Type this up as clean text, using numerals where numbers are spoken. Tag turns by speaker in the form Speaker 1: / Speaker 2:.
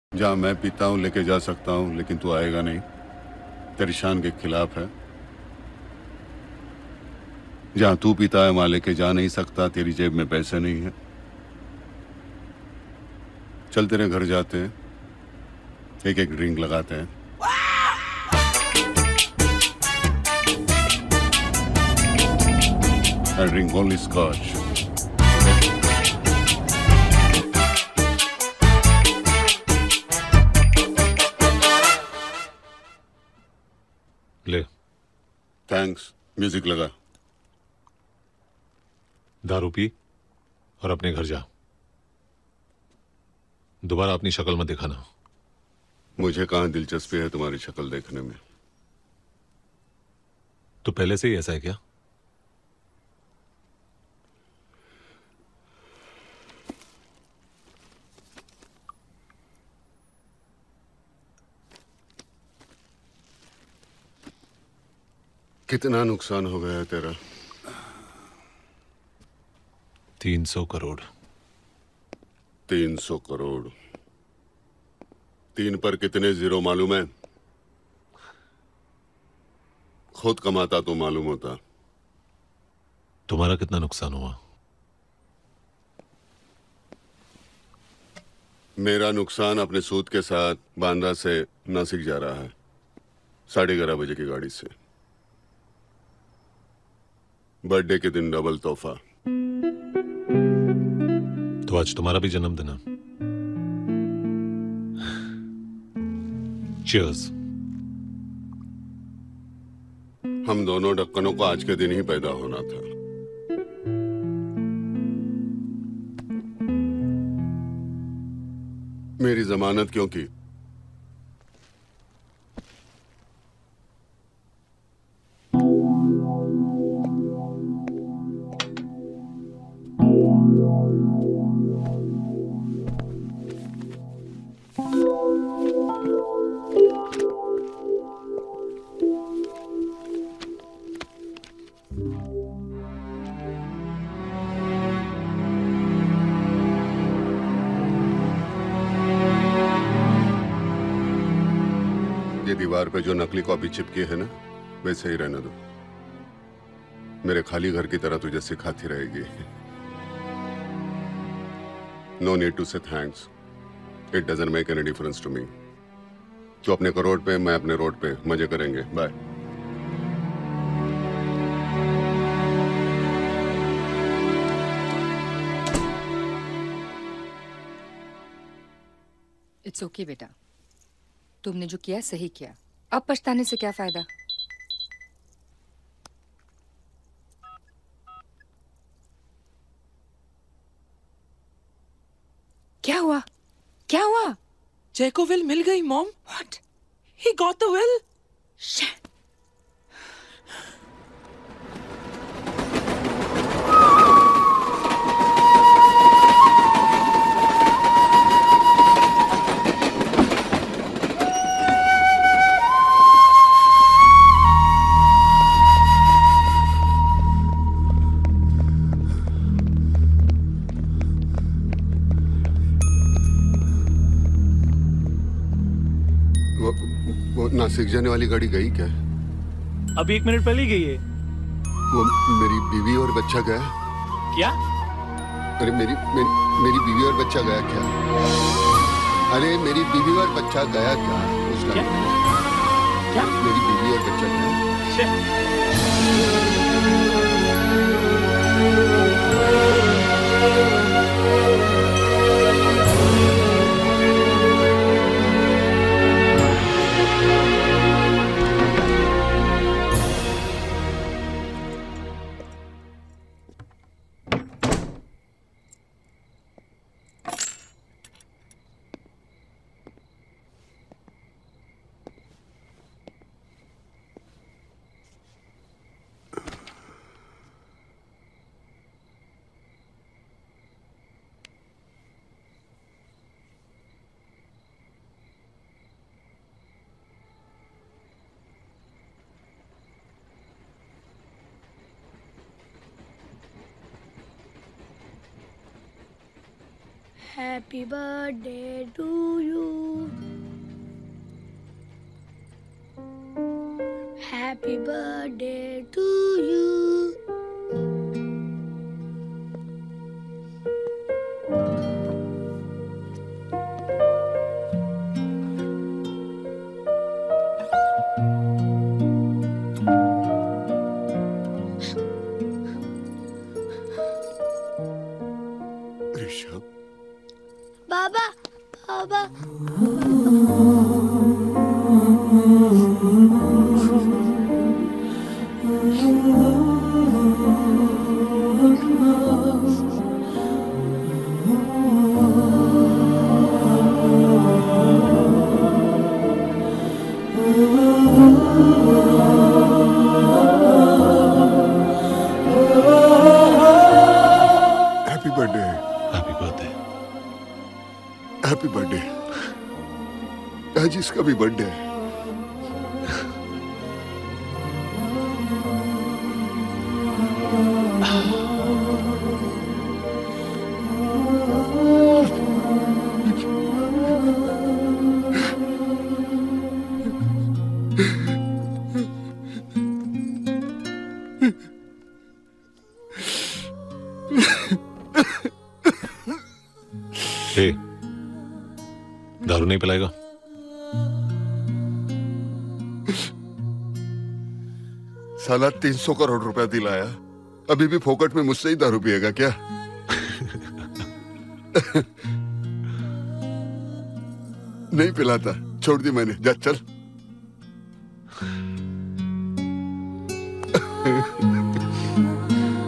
Speaker 1: जहाँ मैं पीता हूँ लेके जा सकता हूँ, लेकिन तू आएगा नहीं। तेरी शान के खिलाफ है। जहाँ तू पीता है वहां लेके जा नहीं सकता, तेरी जेब में पैसे नहीं है। चल तेरे घर जाते हैं, एक एक ड्रिंक लगाते हैं। I drink only scotch.
Speaker 2: ले।
Speaker 1: थैंक्स। म्यूजिक लगा।
Speaker 2: दारू पी और अपने घर जा। दोबारा अपनी शक्ल मत दिखाना।
Speaker 1: मुझे कहाँ दिलचस्पी है तुम्हारी शक्ल देखने में।
Speaker 2: तो पहले से ही ऐसा है क्या?
Speaker 1: कितना नुकसान हो गया है तेरा?
Speaker 2: 300 करोड़।
Speaker 1: 300 करोड़। 3 पर कितने जीरो मालूम है? खुद कमाता तो मालूम होता।
Speaker 2: तुम्हारा कितना नुकसान हुआ?
Speaker 1: मेरा नुकसान अपने सूद के साथ बांद्रा से नासिक जा रहा है, 11:30 बजे की गाड़ी से। बर्थडे के दिन डबल तोहफा।
Speaker 2: तो आज तुम्हारा भी जन्मदिन है। चीयर्स।
Speaker 1: हम दोनों ढक्कनों को आज के दिन ही पैदा होना था। मेरी जमानत क्यों की? ये दीवार पे जो नकली कॉपी चिपकी है ना, वैसे ही रहने दो। मेरे खाली घर की तरह तुझे सिखाती रहेगी। No need to say thanks. It doesn't make any difference to me. तू अपने करोड़ पे, मैं अपने रोड पे। मजे करेंगे। बाय।
Speaker 3: इट्स ओके बेटा, तुमने जो किया सही किया। अब पछताने से क्या फायदा? क्या हुआ? क्या हुआ?
Speaker 4: जय को विल मिल गई mom.
Speaker 3: What?
Speaker 4: He got the will.
Speaker 3: Shit.
Speaker 1: वो नासिक जाने वाली गाड़ी गई क्या?
Speaker 5: अभी 1 मिनट पहले ही गई है।
Speaker 1: वो मेरी बीवी और बच्चा गया?
Speaker 5: क्या?
Speaker 1: अरे मेरी मेरी मेरी बीवी और बच्चा गया क्या? अरे मेरी बीवी और बच्चा गया क्या? उस
Speaker 5: क्या?
Speaker 1: गाड़ी में
Speaker 5: क्या?
Speaker 1: मेरी बीवी और बच्चा गया?
Speaker 5: Shit.
Speaker 6: Happy birthday to you. Happy birthday to you.
Speaker 1: Rishabh,
Speaker 6: बाबा बाबा
Speaker 1: happy birthday,
Speaker 2: happy birthday.
Speaker 1: Happy birthday. आज इसका भी बर्थडे है।
Speaker 2: हे, दारू नहीं पिलाएगा?
Speaker 1: साला 300 करोड़ रुपया दिलाया, अभी भी फोकट में मुझसे ही दारू पिएगा क्या? नहीं पिलाता, छोड़ दी मैंने। जा चल।